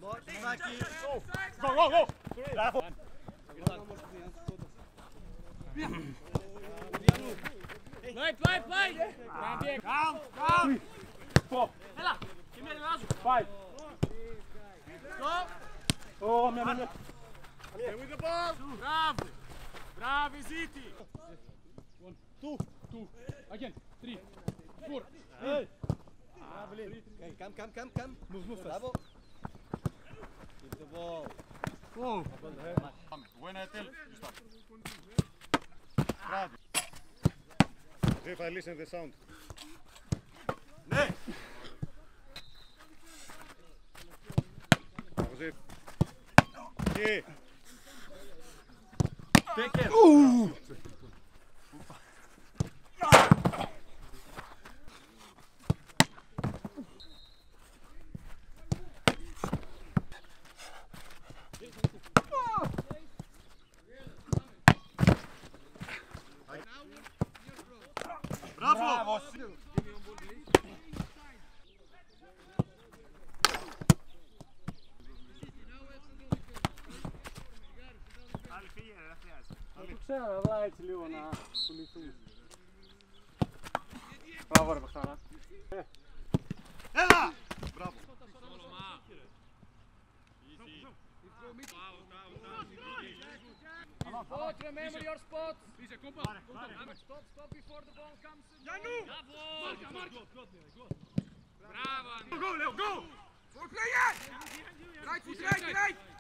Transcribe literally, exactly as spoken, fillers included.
Go, go, go! Bravo! Blijf, blijf, blijf! Down, down! Four. Hela! Kim je razem? Five. Go! Oh, man, man. Stay with the ball! Bravo! Bravo, Ziti! One, two, two. Again. Three, four. Hey! Okay, come, come, come, come. Move, move fast. Bravo. Keep the ball. Whoa. When I tell you stop. Bravo. If I listen the sound. Nee. That was it. Yeah. Take care. Ooh. Bravo. Το ξέρω, αλλά έτσι λίγο να πουληθούν. Μπράβο ρε Παχτάρα. Έλα. Bravo. Coach, remember your spots! Stop, stop before the ball comes. Janu! Bravo! Go, Leo, go! Right foot, right, right!